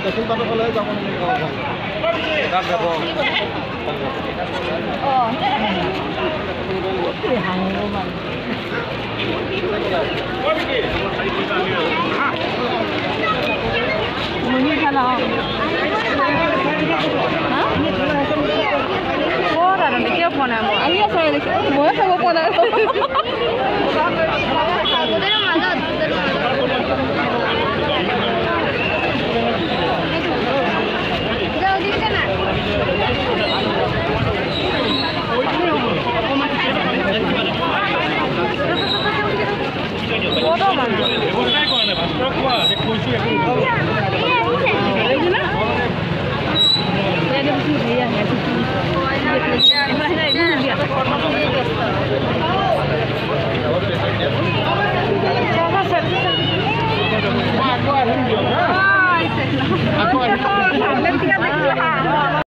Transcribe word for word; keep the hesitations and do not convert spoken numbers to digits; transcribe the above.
দক্ষিণ পাটৰ ফালে যাব তাত যাব অঁ হাঁহিব মানে মুহি খালা ক'ত আৰু কেতিয়া পোৱা নাই মই আহি আছোঁ ময়ে খাব পোৱা নাই Aku